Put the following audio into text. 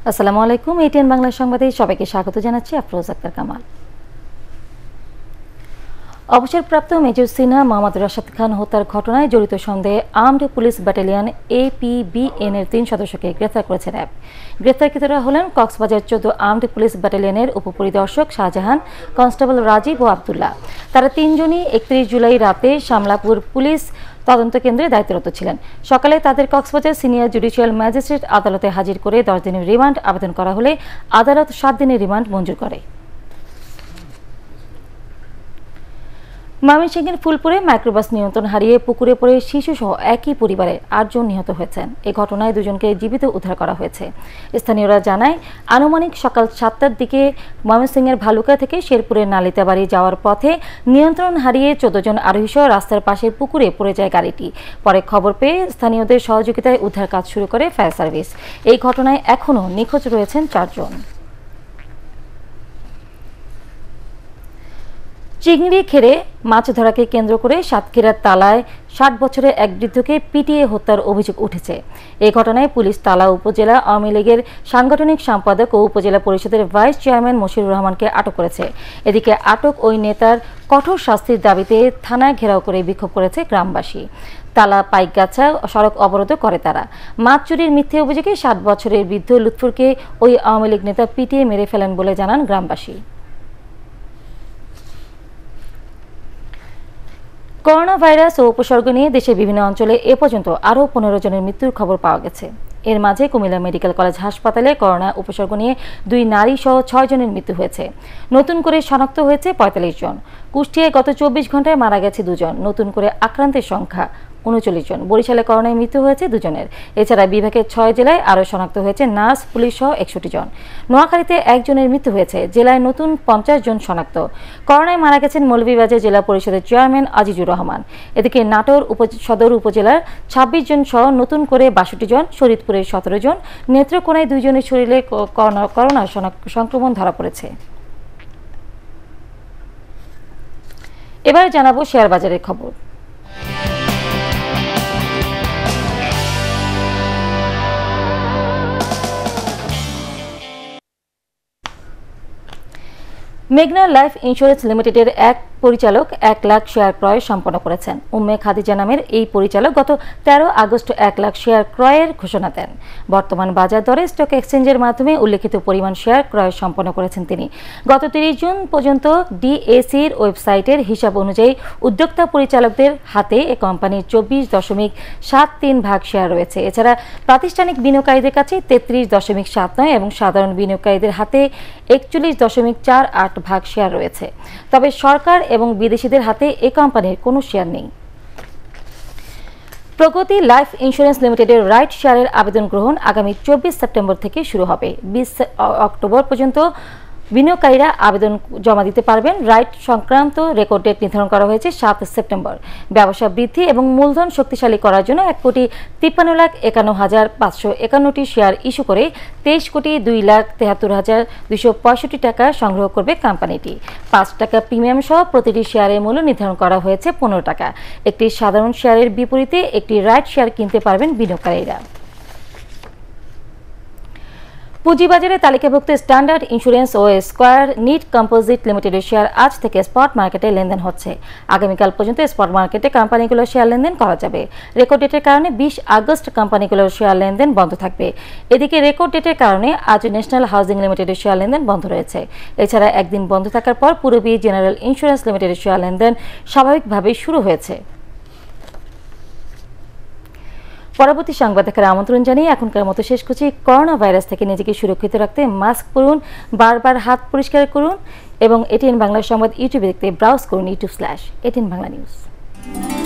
আসসালামু আলাইকুম। ATN বাংলা সংবাদে সবাইকে স্বাগত জানাচ্ছি। আফরোজা আক্তার কামাল। অবসরপ্রাপ্ত মেজর সিনহা মোহাম্মদ রাশাদ খান হত্যার ঘটনায় জড়িত সন্দেহে আর্মড পুলিশ ব্যাটালিয়ন APBN এর 3 সদস্যকে গ্রেফতার করেছে র্যাব। গ্রেফতারকৃতরা হলেন কক্সবাজার 14 আর্মড পুলিশ ব্যাটালিয়নের উপপরিদর্শক শাহজাহান, কনস্টেবল রাজীব ও আব্দুল্লাহ। তারা তিনজনই 31 জুলাই রাতে শামলাপুর পুলিশ তদন্ত কেন্দ্রে দায়িত্বরত ছিলেন। সকালে তাদের কক্সবাজার সিনিয়র জুডিশিয়াল ম্যাজিস্ট্রেট আদালতে হাজির করে 10 দিনের রিমান্ড আবেদন করা হলে আদালত 7 দিনের রিমান্ড মঞ্জুর করে। ময়মনসিংহের ফুলপুরে মাইক্রোবাস নিয়ন্ত্রণ হারিয়ে পুকুরে পড়ে শিশুসহ একই পরিবারের 8 জন নিহত হয়েছেন। এই ঘটনায় 2 জনকে জীবিত উদ্ধার করা হয়েছে। স্থানীয়রা জানায়, আনুমানিক সকাল 7টার দিকে ময়মনসিংহের ভালুকা থেকে শেরপুরের নালিতাবাড়ি যাওয়ার পথে নিয়ন্ত্রণ হারিয়ে 14 জন আরোহীসহ রাস্তার পাশের পুকুরে পড়ে যায় গাড়িটি। পরে খবর পেয়ে স্থানীয়দের সহযোগিতায় উদ্ধার কাজ শুরু করে ফায়ার সার্ভিস। এই ঘটনায় এখনও নিখোঁজ রয়েছেন 4 জন। চিংড়ি খেড়ে মাছ ধরাকে কেন্দ্র করে সাতক্ষীরার তালায় 60 বছরের এক বৃদ্ধকে পিটিয়ে হত্যার অভিযোগ উঠেছে। এই ঘটনায় পুলিশ তালা উপজেলা আওয়ামী লীগের সাংগঠনিক সম্পাদক ও উপজেলা পরিষদের ভাইস চেয়ারম্যান মশিউর রহমানকে আটক করেছে। এদিকে আটক ওই নেতার কঠোর শাস্তির দাবিতে থানায় ঘেরাও করে বিক্ষোভ করেছে গ্রামবাসী। তালা পাইকগাছা সড়ক অবরোধ করে তারা। মাছ চুরির মিথ্যে অভিযোগে 60 বছরের বৃদ্ধ লুৎফুরকে ওই আওয়ামী লীগ নেতা পিটিয়ে মেরে ফেলেন বলে জানান গ্রামবাসী। করোনা ভাইরাস ও উপসর্গ নিয়ে দেশের বিভিন্ন অঞ্চলে এ পর্যন্ত আরও 15 জনের মৃত্যুর খবর পাওয়া গেছে। এর মাঝে কুমিল্লা মেডিকেল কলেজ হাসপাতালে করোনা উপসর্গ নিয়ে 2 নারী সহ 6 জনের মৃত্যু হয়েছে। নতুন করে শনাক্ত হয়েছে 45 জন। কুষ্টিয়ায় গত 24 ঘন্টায় মারা গেছে 2 জন। নতুন করে আক্রান্তের সংখ্যা 39 জন। বরিশালে করোনায় মৃত্যু হয়েছে 2 জনের। এছাড়া বিভাগের 6 জেলায় আরও শনাক্ত হয়েছে নার্স, পুলিশ সহ 61 জন। নোয়াখালীতে 1 জনের মৃত্যু হয়েছে। জেলায় নতুন 50 জন শনাক্ত। করোনায় মারা গেছেন মৌলভীবাজার জেলা পরিষদের চেয়ারম্যান আজিজুর রহমান। এদিকে নাটোর সদর উপজেলার 26 জন সহ নতুন করে 62 জন, শরীদপুরের 17 জন, নেত্রকোনায় 2 জনের শরীরে করোনা সংক্রমণ ধরা পড়েছে। এবারে জানাবো শেয়ার বাজারের খবর। মেঘনা লাইফ ইন্স্যুরেন্স লিমিটেডের এক পরিচালক 1 লাখ শেয়ার ক্রয় সম্পন্ন করেছেন। উম্মে খাদিজা নামের এই পরিচালক গত 13 আগস্ট 1 লাখ শেয়ার ক্রয়ের ঘোষণা দেন। বর্তমান বাজার দরে স্টক এক্সচেঞ্জের মাধ্যমে উল্লেখিত পরিমাণ শেয়ার ক্রয় সম্পন্ন করেছেন তিনি। গত 30 জুন পর্যন্ত ডিএসির ওয়েবসাইটের হিসাব অনুযায়ী উদ্যোক্তা পরিচালকদের হাতে এ কোম্পানির 24.73 ভাগ শেয়ার রয়েছে। এছাড়া প্রাতিষ্ঠানিক বিনিয়োগকারীদের কাছে 33.79 এবং সাধারণ বিনিয়োগকারীদের হাতে 41.48 ভাগ শেয়ার রয়েছে। তবে সরকার এবং বিদেশিদের হাতে এই কোম্পানির কোনো শেয়ার নেই। প্রগতি লাইফ ইন্স্যুরেন্স লিমিটেডের রাইট শেয়ারের আবেদন গ্রহণ আগামী 24 সেপ্টেম্বর থেকে শুরু হবে। 20 অক্টোবর পর্যন্ত বিনিয়োগকারীরা আবেদন জমা দিতে পারবেন। রাইট সংক্রান্ত রেকর্ড ডেট নির্ধারণ করা হয়েছে 7 সেপ্টেম্বর। ব্যবসা বৃদ্ধি এবং মূলধন শক্তিশালী করার জন্য 1,53,551টি শেয়ার ইস্যু করে 23,02,73,265 টাকা সংগ্রহ করবে কোম্পানিটি। 5 টাকা প্রিমিয়াম সহ প্রতিটি শেয়ারের মূল্য নির্ধারণ করা হয়েছে 15 টাকা। একটি সাধারণ শেয়ারের বিপরীতে একটি রাইট শেয়ার কিনতে পারবেন বিনিয়োগকারীরা। পুঁজিবাজারে তালিকাভুক্ত স্ট্যান্ডার্ড ইন্স্যুরেন্স ও স্কয়ার নিট কম্পোজিট লিমিটেডের শেয়ার আজ থেকে স্পট মার্কেটে লেনদেন হচ্ছে। আগামীকাল পর্যন্ত স্পট মার্কেটে কোম্পানিগুলোর শেয়ার লেনদেন করা যাবে। রেকর্ড ডেটের কারণে 20 আগস্ট কোম্পানিগুলোর শেয়ার লেনদেন বন্ধ থাকবে। এদিকে রেকর্ড ডেটের কারণে আজ ন্যাশনাল হাউজিং লিমিটেডের শেয়ার লেনদেন বন্ধ রয়েছে। এছাড়া একদিন বন্ধ থাকার পর পূরবী জেনারেল ইন্স্যুরেন্স লিমিটেডের শেয়ার লেনদেন স্বাভাবিকভাবেই শুরু হয়েছে। পরবর্তী সংবাদ দেখার আমন্ত্রণ জানিয়ে এখনকার মতো শেষ করছি। করোনা ভাইরাস থেকে নিজেকে সুরক্ষিত রাখতে মাস্ক পরুন, বারবার হাত পরিষ্কার করুন এবং ATN বাংলা সংবাদ ইউটিউবে দেখতে ব্রাউজ করুন YouTube/ATN Bangla News।